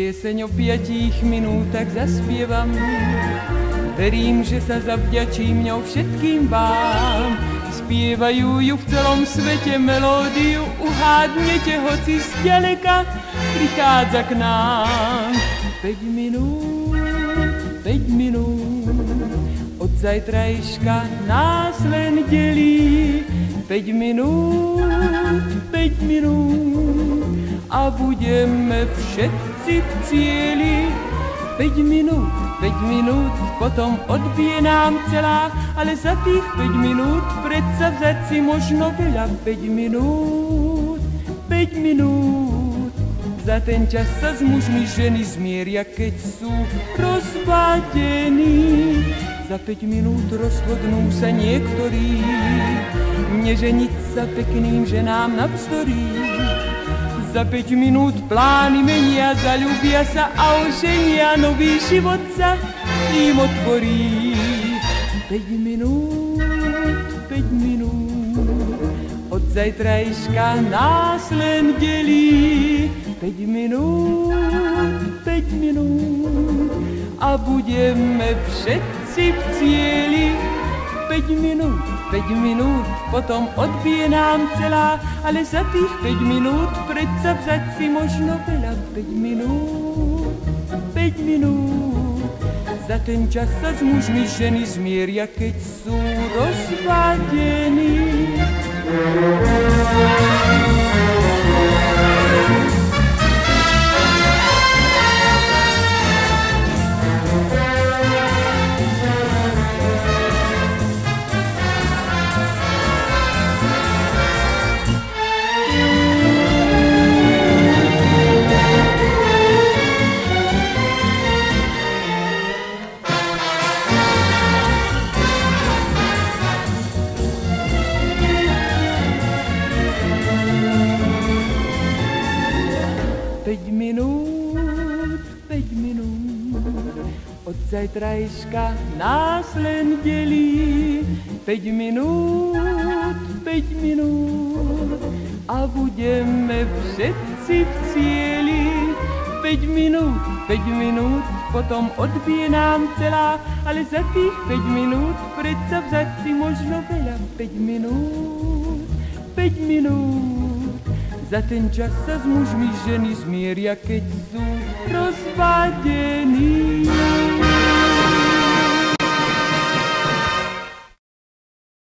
Pieseň o 5 minútach zaspievam. Verím, že sa zavďačím ňou všetkým vám. Spievajú ju v celom svete melódiu, uhádnete, hoci zďaleka prichádza k nám. 5 minút, od zajtrajška nás len delí. 5 minút a budeme všetci v cieli. 5 minút, potom odbije nám celá, ale za tých 5 minút predsa vzať si možno veľa. 5 minút, za ten čas sa s mužmi ženy zmieria, keď sú rozvadení. Za 5 minút rozhodnú sa niektorí, neženiť sa pekným ženám navzdorí. Za 5 minút plány menia, zaľúbia sa a oženia, nový život sa im otvorí. 5 minút, od zajtrajška nás len delí. 5 minút a budeme všetci v cieli. 5 minút, potom odbije nám celá, ale za tých 5 minút predsa vzať si možno veľa. 5 minút, za ten čas sa s mužmi ženy zmieria, keď sú rozvadení. Od zajtrajška nás len delí. 5 minút a budeme všetci v cieli. 5 minút, potom odbije nám celá, ale za tých 5 minút predsa vzať si možno veľa. 5 minút, za ten čas sa s mužmi ženy zmieria, keď sú rozvadení.